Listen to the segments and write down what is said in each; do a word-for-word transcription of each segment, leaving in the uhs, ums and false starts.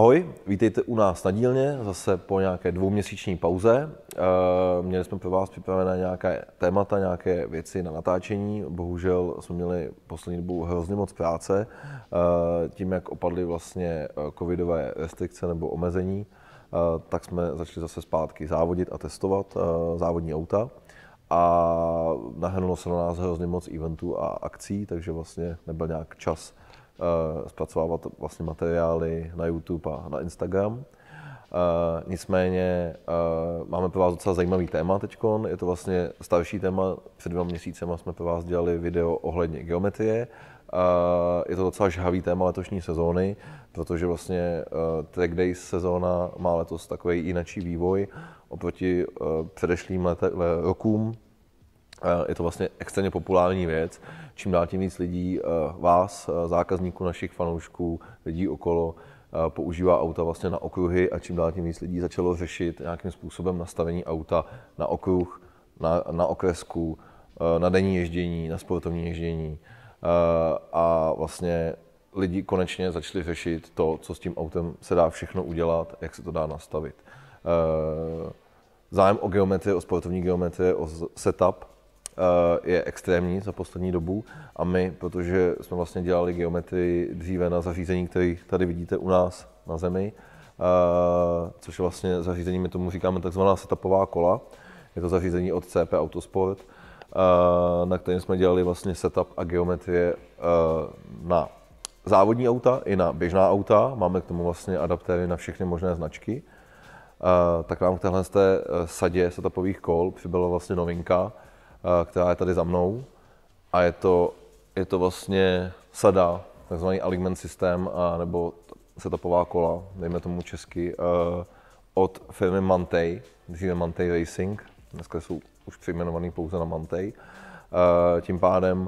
Ahoj, vítejte u nás na dílně, zase po nějaké dvouměsíční pauze. Měli jsme pro vás připravené nějaké témata, nějaké věci na natáčení. Bohužel jsme měli poslední dobu hrozně moc práce. Tím, jak opadly vlastně covidové restrikce nebo omezení, tak jsme začali zase zpátky závodit a testovat závodní auta. A nahrnulo se na nás hrozně moc eventů a akcí, takže vlastně nebyl nějak čas Uh, zpracovávat vlastně materiály na YouTube a na Instagram. Uh, nicméně uh, máme pro vás docela zajímavý téma teďkon. Je to vlastně starší téma. Před dvěma měsícema jsme pro vás dělali video ohledně geometrie. Uh, je to docela žhavý téma letošní sezóny, protože vlastně uh, Track Days sezóna má letos takový jináčí vývoj oproti uh, předešlým lete, rokům. Je to vlastně extrémně populární věc. Čím dál tím víc lidí, vás, zákazníků, našich fanoušků, lidí okolo, používá auta vlastně na okruhy a čím dál tím víc lidí začalo řešit nějakým způsobem nastavení auta na okruh, na, na okresku, na denní ježdění, na sportovní ježdění. A vlastně lidi konečně začali řešit to, co s tím autem se dá všechno udělat, jak se to dá nastavit. Zájem o geometrii, o sportovní geometrii, o setup je extrémní za poslední dobu a my, protože jsme vlastně dělali geometrii dříve na zařízení, který tady vidíte u nás na zemi, což je vlastně zařízení, my tomu říkáme takzvaná setupová kola. Je to zařízení od C P Autosport, na kterém jsme dělali vlastně setup a geometrie na závodní auta i na běžná auta. Máme k tomu vlastně adaptéry na všechny možné značky. Tak nám k téhle sadě setupových kol přibyla vlastně novinka, která je tady za mnou, a je to, je to vlastně sada, takzvaný alignment systém, a nebo setupová kola, dejme tomu česky, od firmy Mantei, dříve Mantei Racing, dneska jsou už přejmenovaný pouze na Mantei. Tím pádem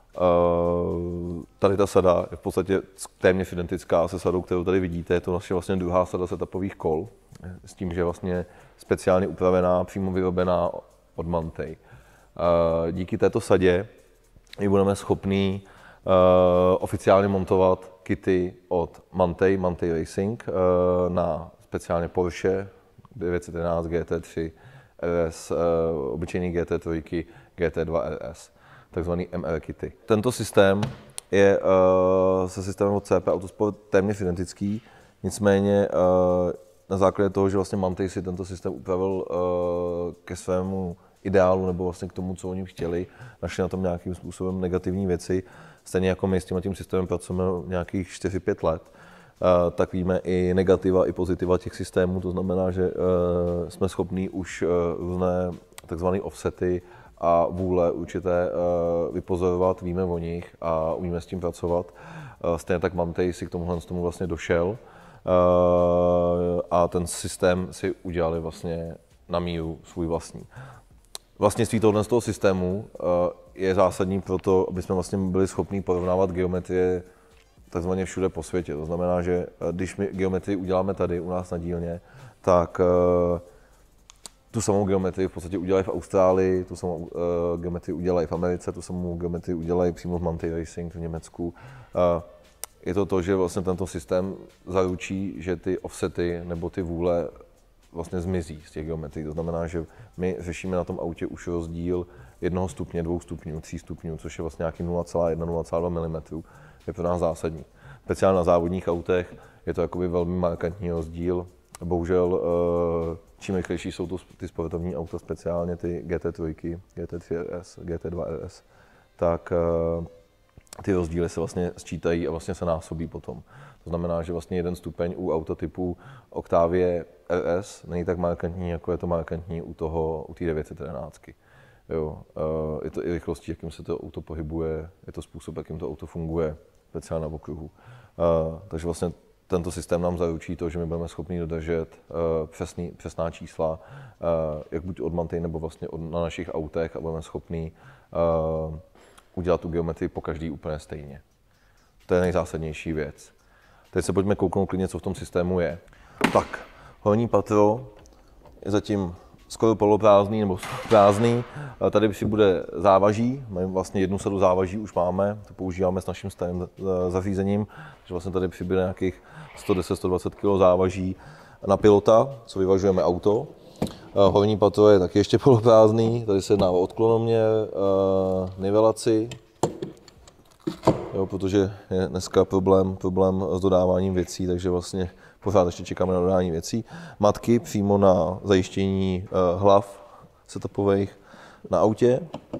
tady ta sada je v podstatě téměř identická se sadou, kterou tady vidíte, je to naše vlastně druhá sada setupových kol, s tím, že je vlastně speciálně upravená, přímo vyrobená od Mantei. Díky této sadě my budeme schopni uh, oficiálně montovat kity od Mantei, Mantei Racing, uh, na speciálně Porsche devět set jedenáct, G T tři R S, uh, obyčejný G T tři, G T dva R S, takzvaný M R kity. Tento systém je uh, se systémem od C P Autosport téměř identický, nicméně uh, na základě toho, že vlastně Mantei si tento systém upravil uh, ke svému ideálu nebo vlastně k tomu, co oni chtěli, našli na tom nějakým způsobem negativní věci. Stejně jako my s tím, tím systémem pracujeme nějakých čtyři pět let, tak víme i negativa, i pozitiva těch systémů. To znamená, že jsme schopní už různé takzvané offsety a vůle určité vypozorovat, víme o nich a umíme s tím pracovat. Stejně tak Mantei si k tomuhle tomu vlastně došel a ten systém si udělali vlastně na míru svůj vlastní. Vlastnictví tohoto z toho systému je zásadní pro to, aby jsme vlastně byli schopni porovnávat geometrie takzvaně všude po světě. To znamená, že když my geometrii uděláme tady u nás na dílně, tak tu samou geometrii v podstatě udělají v Austrálii, tu samou geometrii udělají v Americe, tu samou geometrii udělají přímo v Mantei Racing v Německu. Je to to, že vlastně tento systém zaručí, že ty offsety nebo ty vůle vlastně zmizí z těch geometrií. To znamená, že my řešíme na tom autě už rozdíl jednoho stupně, dvou stupňů, tří stupňů, což je vlastně nějaký nula celá jedna, nula celá dva milimetru. Je pro nás zásadní. Speciálně na závodních autech je to jakoby velmi markantní rozdíl. Bohužel čím rychlejší jsou to ty sportovní auta, speciálně ty G T tři, G T tři R S, G T dva R S, tak ty rozdíly se vlastně sčítají a vlastně se násobí potom. To znamená, že vlastně jeden stupeň u auta typu Octavia R S není tak markantní, jako je to markantní u toho, u té devět set jedenáct. Jo, je to i rychlostí, jakým se to auto pohybuje, je to způsob, jakým to auto funguje, speciálně na okruhu. Takže vlastně tento systém nám zaručí to, že my budeme schopni dodržet přesný, přesná čísla, jak buď od Mantei nebo vlastně od, na našich autech, a budeme schopni udělat tu geometrii po každý úplně stejně. To je nejzásadnější věc. Teď se pojďme kouknout klidně, co v tom systému je. Tak, horní patro je zatím skoro poloprázdný nebo prázdný. Tady si bude závaží, my vlastně jednu sadu závaží už máme, to používáme s naším starým zařízením, takže vlastně tady přibude nějakých sto deset až sto dvacet kilo závaží na pilota, co vyvažujeme auto. Horní patro je taky ještě poloprázdný, tady se jedná o odklonoměr, nivelaci, jo, protože je dneska problém, problém s dodáváním věcí, takže vlastně pořád ještě čekáme na dodání věcí. Matky přímo na zajištění uh, hlav setupových na autě.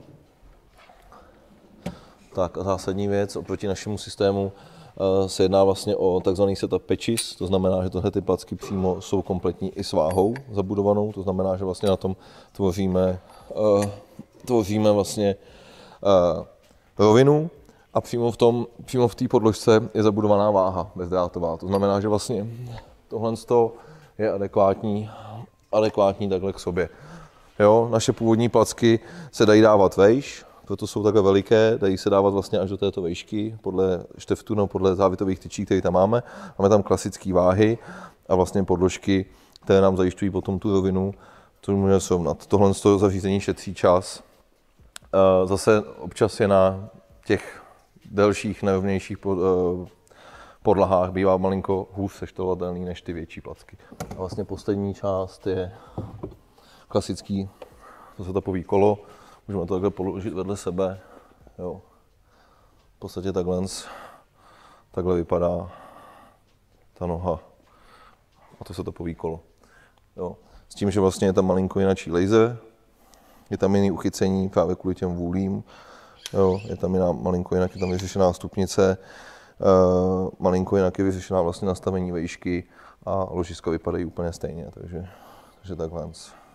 Tak a zásadní věc oproti našemu systému uh, se jedná vlastně o takzvaný setup patches, to znamená, že tyhle ty placky přímo jsou kompletní i s váhou zabudovanou, to znamená, že vlastně na tom tvoříme, uh, tvoříme vlastně uh, rovinu. A přímo v tom, přímo v té podložce je zabudovaná váha bezdrátová. To znamená, že vlastně tohle je adekvátní, adekvátní takhle k sobě. Jo, naše původní placky se dají dávat vejš, proto jsou takhle veliké, dají se dávat vlastně až do této vejšky, podle šteftu, no, podle závitových tyčí, které tam máme. Máme tam klasické váhy a vlastně podložky, které nám zajišťují potom tu rovinu, to můžeme srovnat. Tohle zařízení šetří čas. Zase občas je na těch delších, nerovnějších podlahách bývá malinko hůř seštolovatelný než ty větší placky. A vlastně poslední část je klasický setupový kolo. Můžeme to takhle položit vedle sebe. Jo. V podstatě takhle, takhle vypadá ta noha a to setupový kolo. Jo. S tím, že vlastně je tam malinko jináčí laser, je tam jiný uchycení právě kvůli těm vůlím. Jo, je tam jiná, malinko jinak je tam vyřešená stupnice, uh, malinko jinak je vyřešená vlastně nastavení vejšky a ložiska vypadají úplně stejně, takže, takže takhle.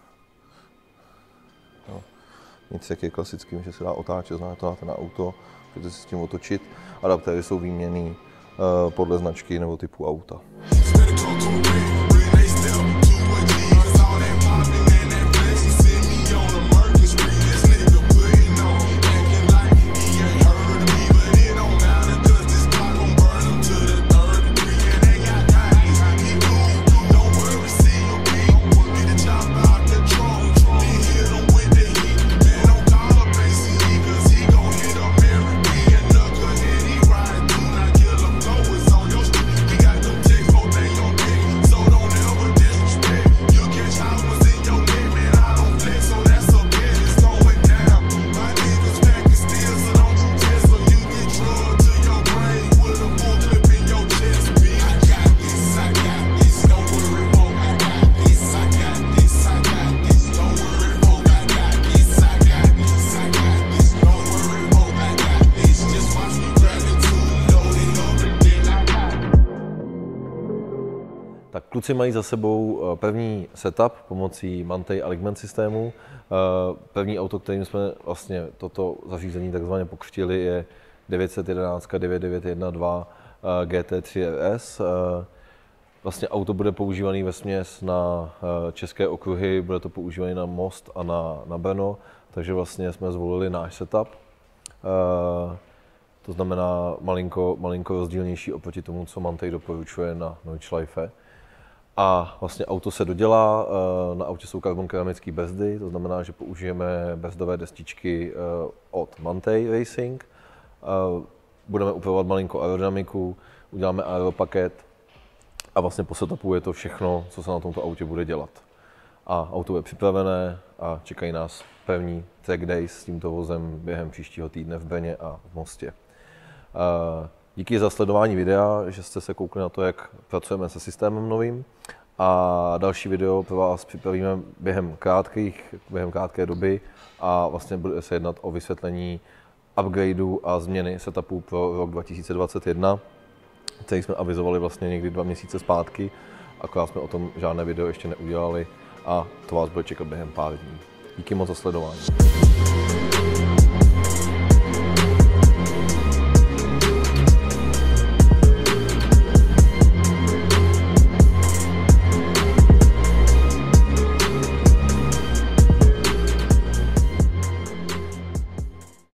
Jo. Nic jak je klasickým, že se dá otáčet, znamená to dáte na auto, můžete si s tím otočit. Adaptéry jsou výměnný uh, podle značky nebo typu auta. Tak kluci mají za sebou první setup pomocí Mantej a Ligment systému. První auto, kterým jsme vlastně toto zařízení takzvaně pokřtili, je devět set jedenáct devět devět jedna dva G T tři R S. Vlastně auto bude používané vesměs na české okruhy, bude to používané na Most a na, na Brno, takže vlastně jsme zvolili náš setup. To znamená malinko, malinko rozdílnější oproti tomu, co Mantej doporučuje na Nordschleife. A vlastně auto se dodělá, na autě jsou karbon keramické brzdy, to znamená, že použijeme brzdové destičky od Mantej Racing. Budeme upravovat malinko aerodynamiku, uděláme aeropaket a vlastně po setupu je to všechno, co se na tomto autě bude dělat. A auto je připravené a čekají nás první track days s tímto vozem během příštího týdne v Brně a v Mostě. Díky za sledování videa, že jste se koukli na to, jak pracujeme se systémem novým. A další video pro vás připravíme během, krátkých, během krátké doby a vlastně bude se jednat o vysvětlení upgradeu a změny setupu pro rok dva tisíce dvacet jedna, který jsme avizovali vlastně někdy dva měsíce zpátky, akorát jsme o tom žádné video ještě neudělali a to vás bude čekat během pár dní. Díky moc za sledování.